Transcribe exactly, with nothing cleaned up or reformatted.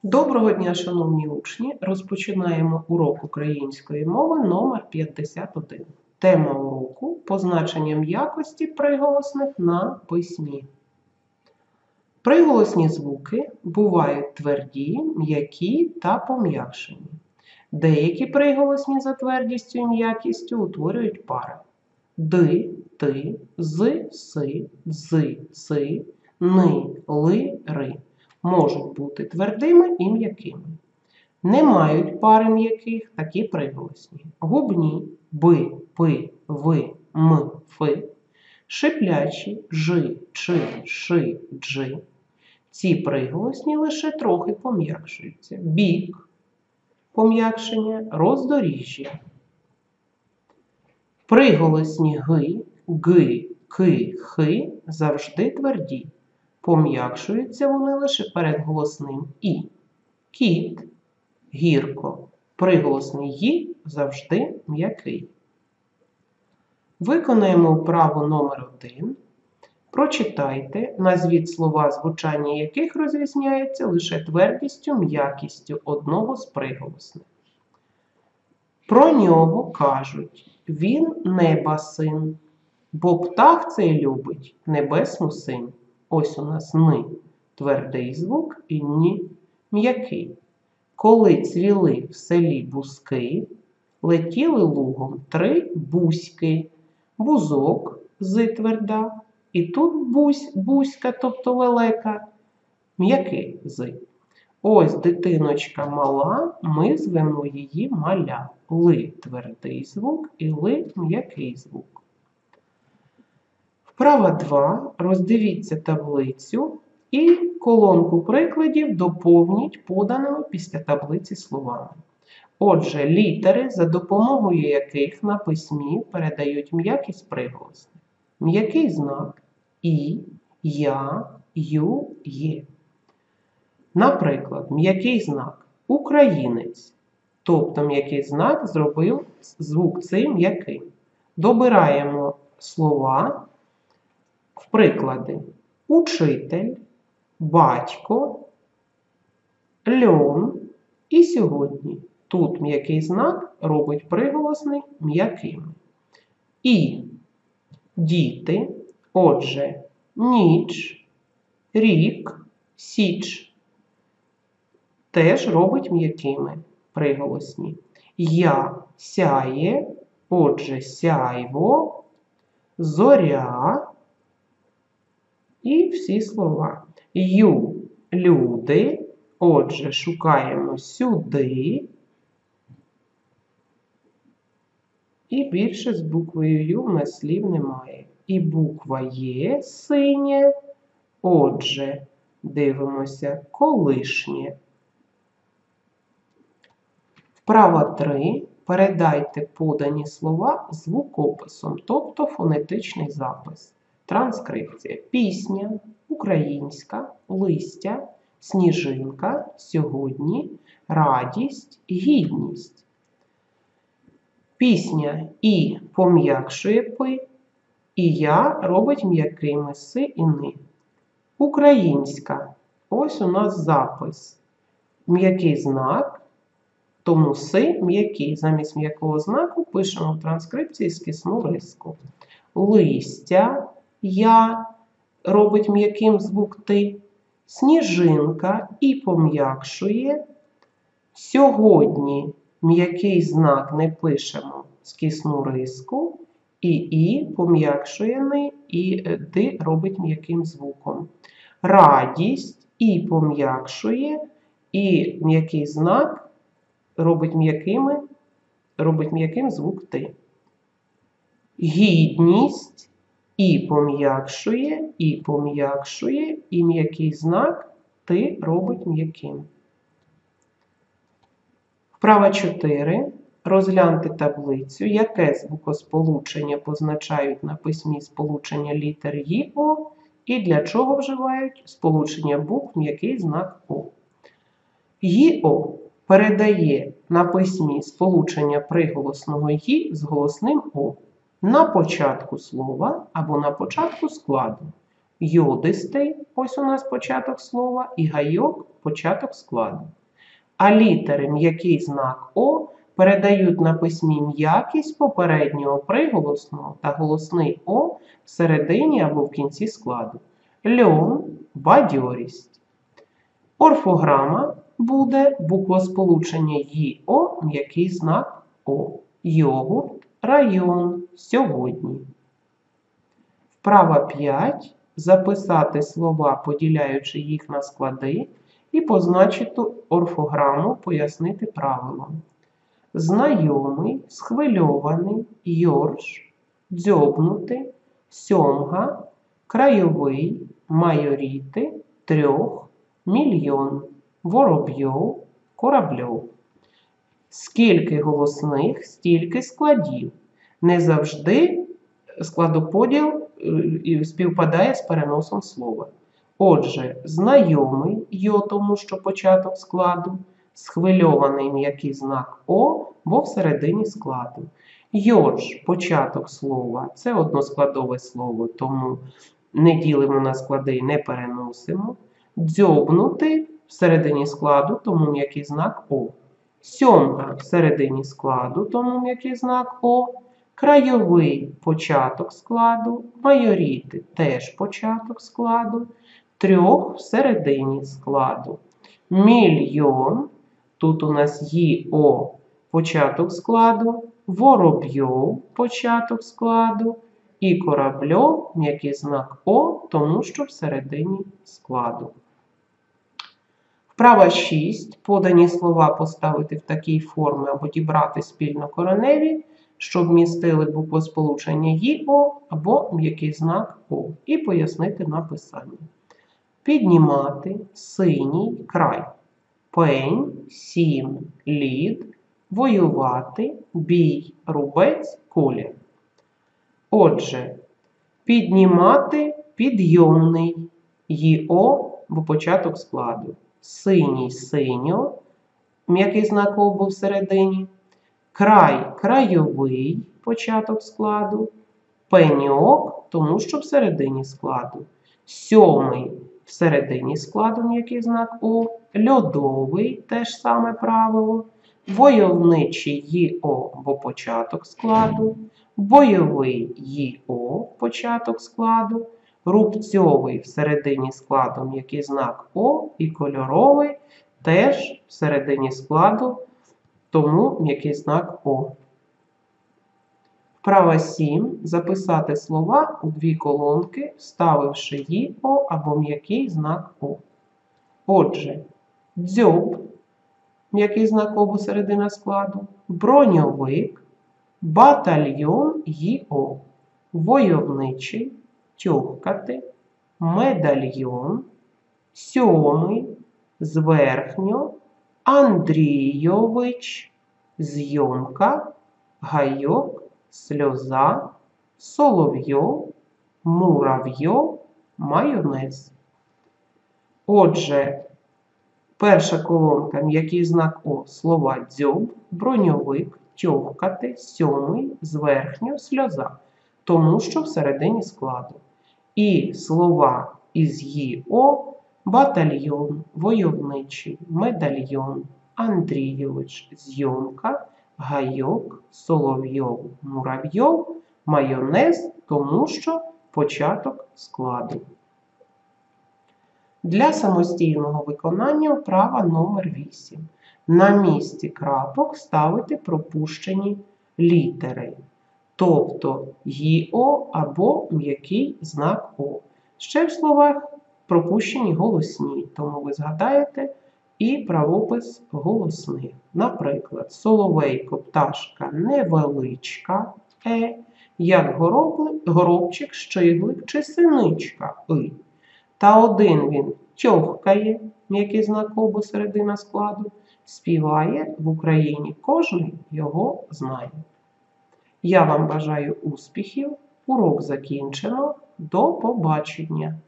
Доброго дня, шановні учні! Розпочинаємо урок української мови номер п'ятдесят один. Тема уроку – позначення м'якості приголосних на письмі. Приголосні звуки бувають тверді, м'які та пом'якшені. Деякі приголосні за твердістю і м'якістю утворюють пари. Ди, ти, з, си, дзи, ци, ни, ли, ри. Можуть бути твердими і м'якими. Не мають пари м'яких такі приголосні. Губні би, пи, ви, м, фи, шиплячі жи, чи, ши, джи. Ці приголосні лише трохи пом'якшуються. Бік, пом'якшення, роздоріжжя. Приголосні ги, ги, ки, хи завжди тверді. Пом'якшуються вони лише перед голосним і. Кіт, гірко. Приголосний ї завжди м'який. Виконаємо вправу номер один. Прочитайте, назвіть слова, звучання яких розрізняється лише твердістю, м'якістю одного з приголосних. Про нього кажуть: він неба син, бо птах цей любить небесну синь. Ось у нас ни – твердий звук і ні – м'який. Коли цвіли в селі бузки, летіли лугом три бузьки. Бузок – з тверда, і тут бузь, бузька, тобто лелека, м'який з. Ось дитиночка мала, ми звемо її маля. Ли – твердий звук і ли – м'який звук. Вправа два. Роздивіться таблицю і колонку прикладів доповніть поданими після таблиці словами. Отже, літери, за допомогою яких на письмі передають м'якість приголосних. М'який знак і, я, ю, є. Наприклад, м'який знак українець. Тобто м'який знак зробив звук цей м'яким. Добираємо слова в приклади: учитель, батько, льон і сьогодні. Тут м'який знак робить приголосний м'яким. І діти, отже, ніч, рік, січ теж робить м'якими приголосні. Я сяє, отже, сяйво, зоря. І всі слова. Ю – люди, отже, шукаємо сюди. І більше з буквою Ю в нас слів немає. І буква Є – синє, отже, дивимося колишнє. Вправа три. Передайте подані слова звукописом, тобто фонетичний запис. Транскрипція. Пісня, українська, листя, сніжинка, сьогодні, радість, гідність. Пісня і пом'якшує пи, і я робить м'якими си і ни. Українська. Ось у нас запис. М'який знак, тому си м'який. Замість м'якого знаку пишемо в транскрипції скисну риску. Листя. Я робить м'яким звук ти. Сніжинка і пом'якшує. Сьогодні м'який знак не пишемо скисну риску. І і пом'якшує ни, і ди робить м'яким звуком. Радість і пом'якшує, і м'який знак робить м'якими, робить м'яким звук ти. Гідність. І пом'якшує, і пом'якшує, і м'який знак ти робить м'яким. Вправа чотири. Розгляньте таблицю, яке звукосполучення позначають на письмі сполучення літер Й, О, і для чого вживають сполучення букв м'який знак О. Й, О передає на письмі сполучення приголосного Й з голосним О. На початку слова або на початку складу. Йодистий, ось у нас початок слова, і гайок – початок складу. А літери м'який знак О передають на письмі м'якість попереднього приголосного та голосний О всередині або в кінці складу. Льон – бадьорість. Орфограма буде буквосполучення й-о, м'який знак О. Йогурт, район, сьогодні. Вправа п'ять. Записати слова, поділяючи їх на склади, і позначити орфограму, пояснити правилом. Знайомий, схвильований, йорш, дзьобнути, сьомга, крайовий, майоріти, трьох, мільйон, воробйов, корабльов. Скільки голосних, стільки складів. Не завжди складоподіл співпадає з переносом слова. Отже, знайомий йо, тому що початок складу, схвильований м'який знак О, бо всередині складу. Йорш – початок слова, це односкладове слово, тому не ділимо на склади і не переносимо. Дзьобнути всередині складу, тому м'який знак О. Сьомга всередині складу, тому м'який знак О. Крайовий – початок складу, майоріти – теж початок складу, трьох всередині складу. Мільйон – тут у нас й-о – початок складу, воробйов – початок складу, і корабльов – м'який знак О, тому що всередині складу. Вправа шість. Подані слова поставити в такій формі або дібрати спільно кореневі, щоб містили буквосполучення й-о або м'який знак О. І пояснити написання. Піднімати, синій, край. Пень, сім, лід, воювати, бій, рубець, колір. Отже, піднімати, підйомний, й-о, бо початок складу. Синій, синьо, м'який знак О був всередині. Край, крайовий, початок складу. Пеньок, тому що всередині складу. Сьомий, всередині складу м'який знак О. Льодовий, теж саме правило. Войовничий й-о, бо початок складу. Бойовий й-о, початок складу. Рубцьовий всередині складу м'який знак О. І кольоровий теж всередині складу, тому м'який знак О. Вправа сім. Записати слова у дві колонки, вставивши й-о або м'який знак О. Отже, дзьоб, м'який знак О, бо середина складу, броньовик, батальйон й-о, войовничий, тьохкати, медальйон, сьомий, зверхньо, Андрійович, зйомка, гайок, сльоза, соловйов, муравйов, майонез. Отже, перша колонка, м'який знак О, слова дзьоб, броньовик, тьохкати, сьомий, зверхньо, сльоза, тому що всередині складу. І слова із й-о, батальйон, войовничий, медальйон, Андрійович, зйомка, гайок, соловйов, муравйов, майонез, тому що початок складу. Для самостійного виконання вправа номер вісім. На місці крапок ставити пропущені літери, тобто й-о або м'який знак О. Ще в словах пропущені голосні, тому ви згадаєте і правопис голосних. Наприклад, соловейко, пташка невеличка, е, як горобли, горобчик, щиглик чи синичка, и. Та один він тьохкає, м'який знак О, бо середина складу, співає в Україні, кожен його знає. Я вам бажаю успіхів, урок закінчено, до побачення!